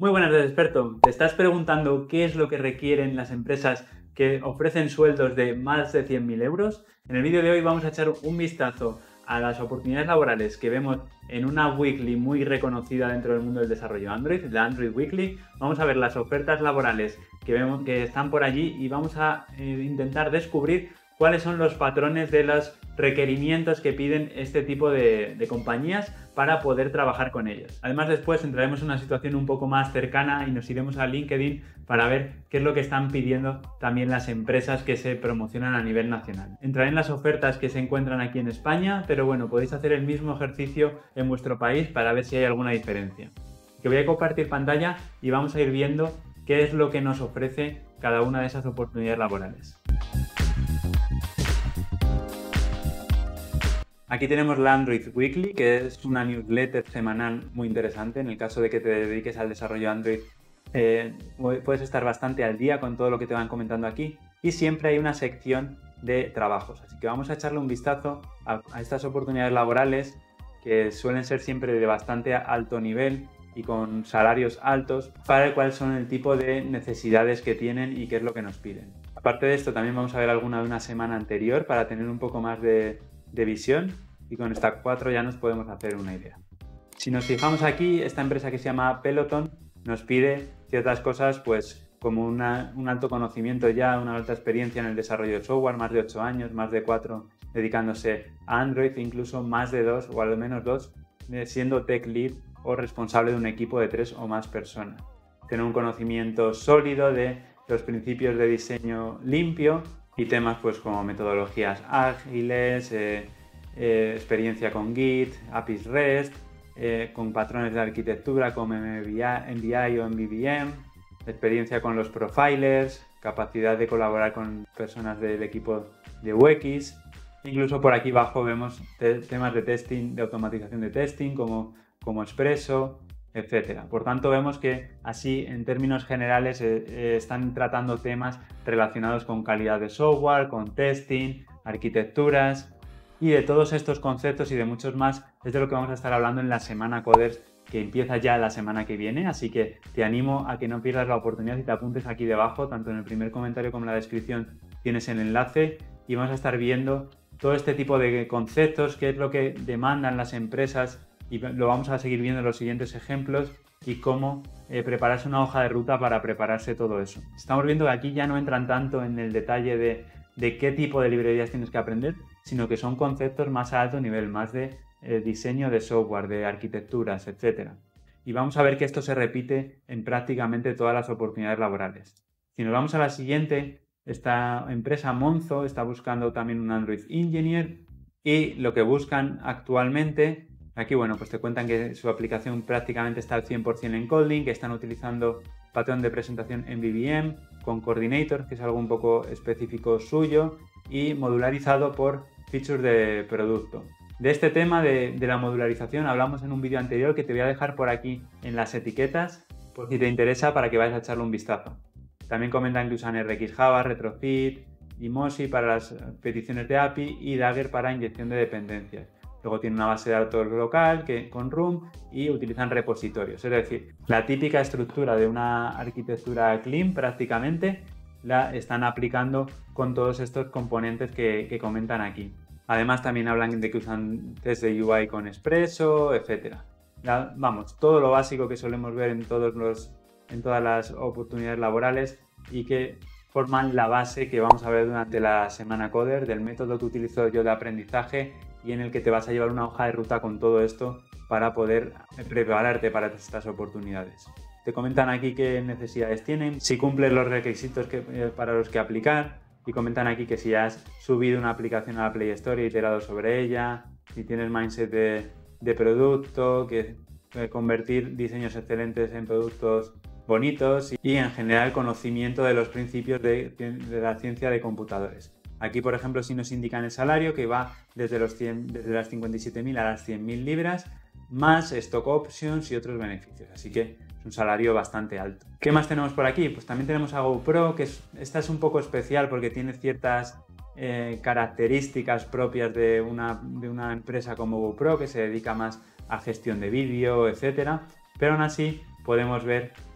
Muy buenas tardes, experto. ¿Te estás preguntando qué es lo que requieren las empresas que ofrecen sueldos de más de 100.000 euros? En el vídeo de hoy vamos a echar un vistazo a las oportunidades laborales que vemos en una weekly muy reconocida dentro del mundo del desarrollo Android, la Android Weekly. Vamos a ver las ofertas laborales que vemos que están por allí y vamos a intentar descubrir cuáles son los patrones de los requerimientos que piden este tipo de compañías para poder trabajar con ellos. Además, después entraremos en una situación un poco más cercana y nos iremos a LinkedIn para ver qué es lo que están pidiendo también las empresas que se promocionan a nivel nacional. Entraré en las ofertas que se encuentran aquí en España, pero bueno, podéis hacer el mismo ejercicio en vuestro país para ver si hay alguna diferencia. Que voy a compartir pantalla y vamos a ir viendo qué es lo que nos ofrece cada una de esas oportunidades laborales. Aquí tenemos la Android Weekly, que es una newsletter semanal muy interesante. En el caso de que te dediques al desarrollo Android, puedes estar bastante al día con todo lo que te van comentando aquí. Y siempre hay una sección de trabajos. Así que vamos a echarle un vistazo a estas oportunidades laborales que suelen ser siempre de bastante alto nivel y con salarios altos, para cuáles son el tipo de necesidades que tienen y qué es lo que nos piden. Aparte de esto, también vamos a ver alguna de una semana anterior para tener un poco más de visión, y con estas 4 ya nos podemos hacer una idea. Si nos fijamos aquí, esta empresa que se llama Peloton nos pide ciertas cosas, pues como un alto conocimiento ya, una alta experiencia en el desarrollo de software, más de 8 años, más de 4 dedicándose a Android, incluso más de 2 o al menos 2 siendo tech lead o responsable de un equipo de 3 o más personas. Tener un conocimiento sólido de los principios de diseño limpio y temas pues como metodologías ágiles, experiencia con Git, APIs REST, con patrones de arquitectura como MVI o MVVM, experiencia con los profilers, capacidad de colaborar con personas del equipo de UX. Incluso por aquí abajo vemos temas de testing, de automatización de testing como Expresso, etcétera. Por tanto, vemos que así, en términos generales, están tratando temas relacionados con calidad de software, con testing, arquitecturas, y de todos estos conceptos y de muchos más es de lo que vamos a estar hablando en la Semana Coders, que empieza ya la semana que viene. Así que te animo a que no pierdas la oportunidad y te apuntes aquí debajo, tanto en el primer comentario como en la descripción tienes el enlace, y vamos a estar viendo todo este tipo de conceptos, qué es lo que demandan las empresas, y lo vamos a seguir viendo en los siguientes ejemplos, y cómo prepararse una hoja de ruta para prepararse todo eso. Estamos viendo que aquí ya no entran tanto en el detalle de qué tipo de librerías tienes que aprender, sino que son conceptos más a alto nivel, más de diseño de software, de arquitecturas, etc. Y vamos a ver que esto se repite en prácticamente todas las oportunidades laborales. Si nos vamos a la siguiente, esta empresa Monzo está buscando también un Android Engineer, y lo que buscan actualmente, aquí bueno, pues te cuentan que su aplicación prácticamente está al 100% en Kotlin, que están utilizando patrón de presentación en MVVM con Coordinator, que es algo un poco específico suyo, y modularizado por features de producto. De este tema de la modularización hablamos en un vídeo anterior que te voy a dejar por aquí en las etiquetas, por si te interesa, para que vayas a echarle un vistazo. También comentan que usan RxJava, Retrofit y Mozy para las peticiones de API y Dagger para inyección de dependencias. Luego tiene una base de datos local con Room y utilizan repositorios. Es decir, la típica estructura de una arquitectura clean prácticamente la están aplicando con todos estos componentes que comentan aquí. Además también hablan de que usan test de UI con Expresso, etc. Vamos, todo lo básico que solemos ver en todas las oportunidades laborales y que forman la base que vamos a ver durante la Semana Coder, del método que utilizo yo de aprendizaje y en el que te vas a llevar una hoja de ruta con todo esto para poder prepararte para estas oportunidades. Te comentan aquí qué necesidades tienen, si cumples los requisitos para los que aplicar, y comentan aquí que si has subido una aplicación a la Play Store y iterado sobre ella, si tienes mindset de producto, que convertir diseños excelentes en productos bonitos, y en general conocimiento de los principios de la ciencia de computadores. Aquí, por ejemplo, sí nos indican el salario, que va desde las 57.000 a las 100.000 libras, más stock options y otros beneficios. Así que es un salario bastante alto. ¿Qué más tenemos por aquí? Pues también tenemos a GoPro, que esta es un poco especial porque tiene ciertas características propias de una empresa como GoPro, que se dedica más a gestión de vídeo, etc. Pero aún así podemos ver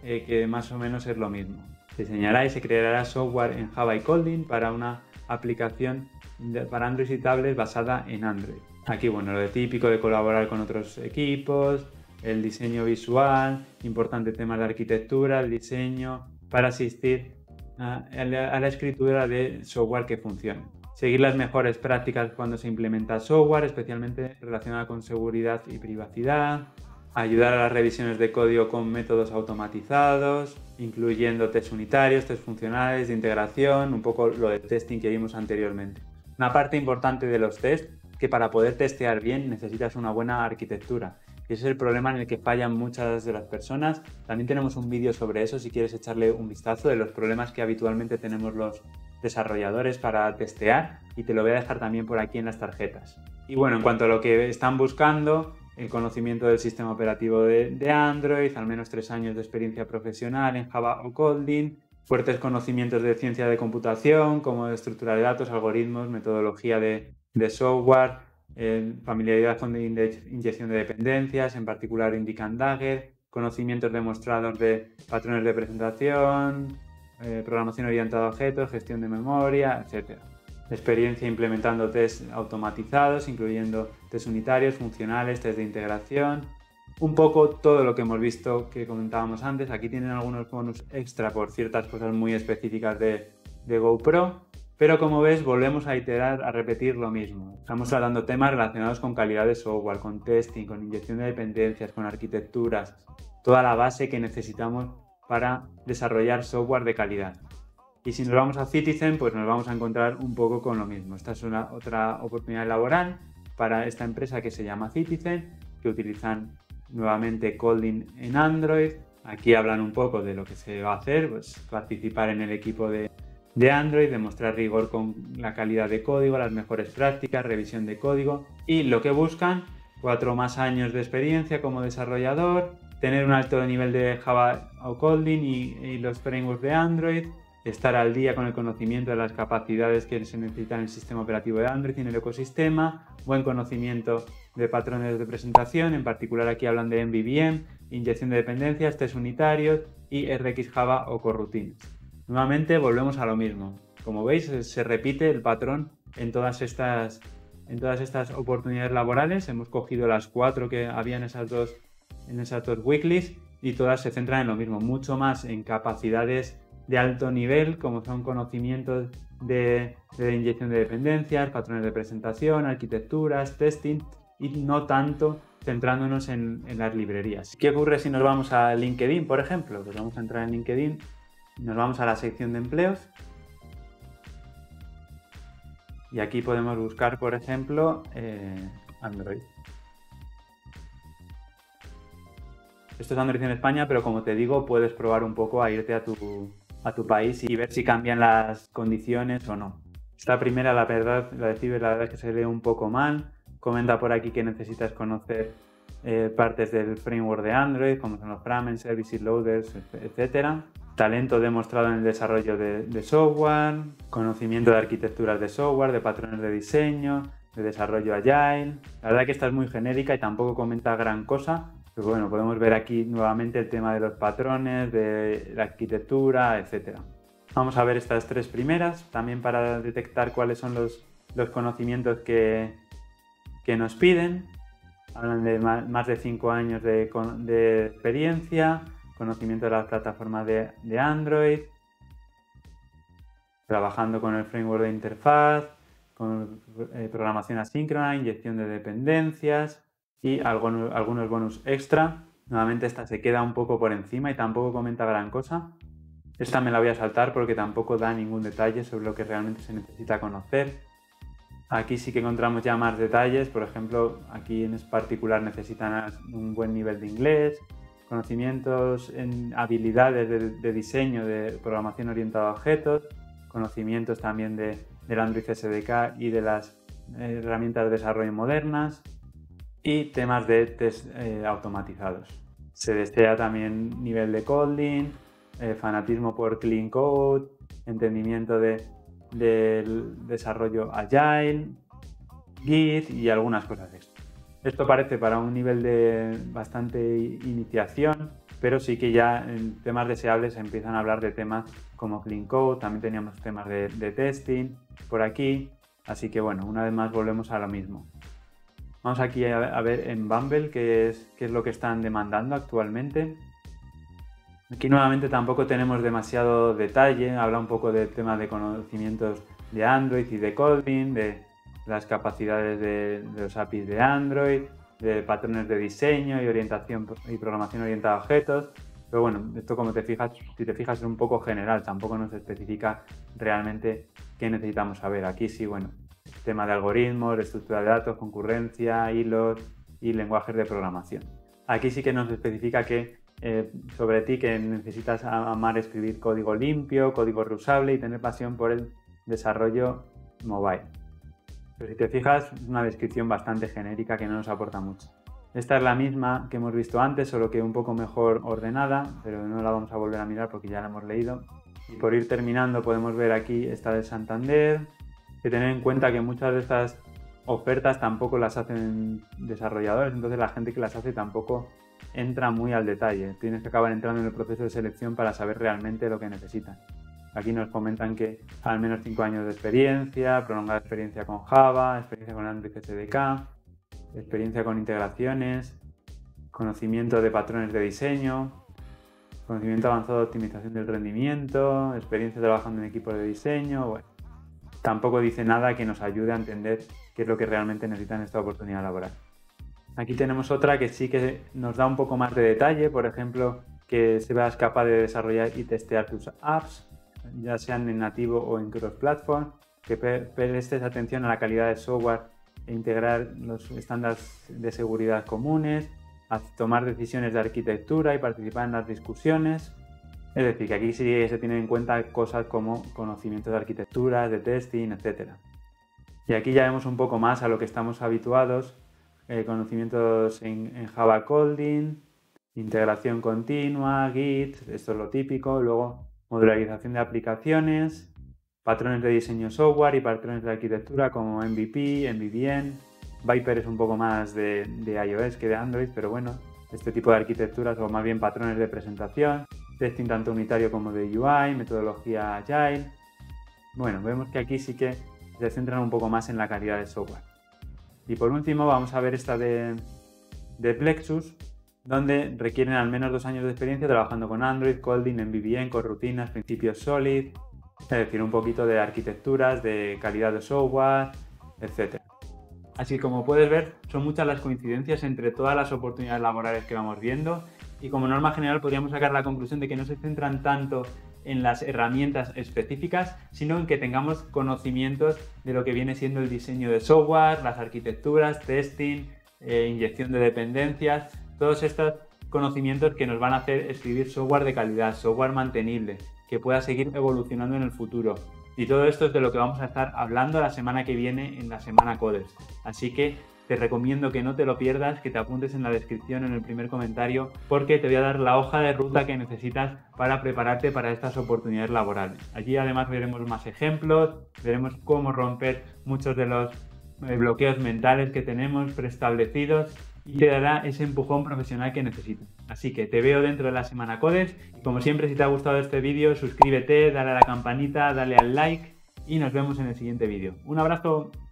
que más o menos es lo mismo. Diseñará y se creará software en Java y Kotlin para una aplicación para Android y tablets basada en Android. Aquí, bueno, lo de típico de colaborar con otros equipos, el diseño visual, importante tema de arquitectura, el diseño para asistir a la escritura de software que funcione. Seguir las mejores prácticas cuando se implementa software, especialmente relacionada con seguridad y privacidad. Ayudar a las revisiones de código con métodos automatizados, incluyendo test unitarios, test funcionales, de integración, un poco lo de testing que vimos anteriormente. Una parte importante de los tests, que para poder testear bien necesitas una buena arquitectura. Y ese es el problema en el que fallan muchas de las personas. También tenemos un vídeo sobre eso si quieres echarle un vistazo de los problemas que habitualmente tenemos los desarrolladores para testear, y te lo voy a dejar también por aquí en las tarjetas. Y bueno, en cuanto a lo que están buscando, el conocimiento del sistema operativo de Android, al menos 3 años de experiencia profesional en Java o Kotlin, fuertes conocimientos de ciencia de computación, como de estructura de datos, algoritmos, metodología de software, familiaridad con inyección de dependencias, en particular Indica and Dagger, conocimientos demostrados de patrones de presentación, programación orientada a objetos, gestión de memoria, etc. Experiencia implementando tests automatizados, incluyendo tests unitarios, funcionales, tests de integración. Un poco todo lo que hemos visto que comentábamos antes. Aquí tienen algunos bonus extra por ciertas cosas muy específicas de GoPro. Pero como ves, volvemos a iterar, a repetir lo mismo. Estamos tratando temas relacionados con calidad de software, con testing, con inyección de dependencias, con arquitecturas. Toda la base que necesitamos para desarrollar software de calidad. Y si nos vamos a Citizen, pues nos vamos a encontrar un poco con lo mismo. Esta es otra oportunidad laboral para esta empresa que se llama Citizen, que utilizan nuevamente Kotlin en Android. Aquí hablan un poco de lo que se va a hacer, pues participar en el equipo de Android, demostrar rigor con la calidad de código, las mejores prácticas, revisión de código, y lo que buscan, 4 más años de experiencia como desarrollador, tener un alto nivel de Java o Kotlin y los frameworks de Android, estar al día con el conocimiento de las capacidades que se necesitan en el sistema operativo de Android y en el ecosistema, buen conocimiento de patrones de presentación, en particular aquí hablan de MVVM, inyección de dependencias, test unitarios y RxJava o coroutines. Nuevamente volvemos a lo mismo. Como veis, se repite el patrón en todas estas oportunidades laborales. Hemos cogido las 4 que había en esas dos weeklies y todas se centran en lo mismo, mucho más en capacidades de alto nivel, como son conocimientos de inyección de dependencias, patrones de presentación, arquitecturas, testing, y no tanto centrándonos en las librerías. ¿Qué ocurre si nos vamos a LinkedIn, por ejemplo? Pues vamos a entrar en LinkedIn, nos vamos a la sección de empleos y aquí podemos buscar, por ejemplo, Android. Esto es Android en España, pero como te digo, puedes probar un poco a irte a tu país y ver si cambian las condiciones o no. Esta primera, la verdad es que se lee un poco mal. Comenta por aquí que necesitas conocer partes del framework de Android, como son los framens, services, loaders, etc. Talento demostrado en el desarrollo de software, conocimiento de arquitecturas de software, de patrones de diseño, de desarrollo agile. La verdad que esta es muy genérica y tampoco comenta gran cosa. Pero bueno, podemos ver aquí nuevamente el tema de los patrones, de la arquitectura, etc. Vamos a ver estas 3 primeras, también para detectar cuáles son los conocimientos que nos piden. Hablan de más de 5 años de experiencia, conocimiento de las plataformas de Android, trabajando con el framework de interfaz, con programación asíncrona, inyección de dependencias y algunos bonus extra. Nuevamente esta se queda un poco por encima y tampoco comenta gran cosa. Esta me la voy a saltar porque tampoco da ningún detalle sobre lo que realmente se necesita conocer. Aquí sí que encontramos ya más detalles, por ejemplo, aquí en particular necesitan un buen nivel de inglés, conocimientos en habilidades de diseño, de programación orientada a objetos, conocimientos también del Android SDK y de las herramientas de desarrollo modernas y temas de test automatizados. Se desea también nivel de Kotlin, fanatismo por clean code, entendimiento del desarrollo agile, Git y algunas cosas extra. Esto parece para un nivel de bastante iniciación, pero sí que ya en temas deseables se empiezan a hablar de temas como Clean Code, también teníamos temas de testing por aquí, así que bueno, una vez más volvemos a lo mismo. Vamos aquí a ver en Bumble qué es lo que están demandando actualmente. Aquí nuevamente tampoco tenemos demasiado detalle, habla un poco del tema de conocimientos de Android y de Kotlin, de las capacidades de los APIs de Android, de patrones de diseño y orientación y programación orientada a objetos. Pero bueno, esto como si te fijas es un poco general, tampoco nos especifica realmente qué necesitamos saber. Aquí sí, bueno, tema de algoritmos, estructura de datos, concurrencia, hilos y lenguajes de programación. Aquí sí que nos especifica que sobre ti que necesitas amar escribir código limpio, código reusable y tener pasión por el desarrollo mobile. Pero si te fijas, es una descripción bastante genérica que no nos aporta mucho. Esta es la misma que hemos visto antes, solo que un poco mejor ordenada, pero no la vamos a volver a mirar porque ya la hemos leído. Y por ir terminando podemos ver aquí esta de Santander, que tener en cuenta que muchas de estas ofertas tampoco las hacen desarrolladores, entonces la gente que las hace tampoco entra muy al detalle. Tienes que acabar entrando en el proceso de selección para saber realmente lo que necesitan. Aquí nos comentan que al menos 5 años de experiencia, prolongada experiencia con Java, experiencia con Android SDK, experiencia con integraciones, conocimiento de patrones de diseño, conocimiento avanzado de optimización del rendimiento, experiencia trabajando en equipos de diseño. Bueno, tampoco dice nada que nos ayude a entender qué es lo que realmente necesitan en esta oportunidad laboral. Aquí tenemos otra que sí que nos da un poco más de detalle, por ejemplo, que seas capaz de desarrollar y testear tus apps, ya sean en nativo o en cross-platform, que prestes atención a la calidad del software e integrar los estándares de seguridad comunes, a tomar decisiones de arquitectura y participar en las discusiones. Es decir, que aquí sí se tienen en cuenta cosas como conocimientos de arquitectura, de testing, etc. Y aquí ya vemos un poco más a lo que estamos habituados, conocimientos en Java Kotlin, integración continua, Git, esto es lo típico, luego modularización de aplicaciones, patrones de diseño software y patrones de arquitectura como MVP, MVVM. Viper es un poco más de iOS que de Android, pero bueno, este tipo de arquitecturas o más bien patrones de presentación, testing tanto unitario como de UI, metodología Agile. Bueno, vemos que aquí sí que se centran un poco más en la calidad del software. Y por último vamos a ver esta de Plexus, donde requieren al menos 2 años de experiencia trabajando con Android, Kotlin, MVVM, con rutinas, principios Solid, es decir, un poquito de arquitecturas, de calidad de software, etc. Así que como puedes ver, son muchas las coincidencias entre todas las oportunidades laborales que vamos viendo y como norma general podríamos sacar la conclusión de que no se centran tanto en las herramientas específicas, sino en que tengamos conocimientos de lo que viene siendo el diseño de software, las arquitecturas, testing, inyección de dependencias, todos estos conocimientos que nos van a hacer escribir software de calidad, software mantenible, que pueda seguir evolucionando en el futuro. Y todo esto es de lo que vamos a estar hablando la semana que viene en la Semana Coders. Así que te recomiendo que no te lo pierdas, que te apuntes en la descripción, en el primer comentario, porque te voy a dar la hoja de ruta que necesitas para prepararte para estas oportunidades laborales. Allí además veremos más ejemplos, veremos cómo romper muchos de los bloqueos mentales que tenemos preestablecidos y te dará ese empujón profesional que necesitas. Así que te veo dentro de la Semana Coders y como siempre, si te ha gustado este vídeo, suscríbete, dale a la campanita, dale al like y nos vemos en el siguiente vídeo. Un abrazo.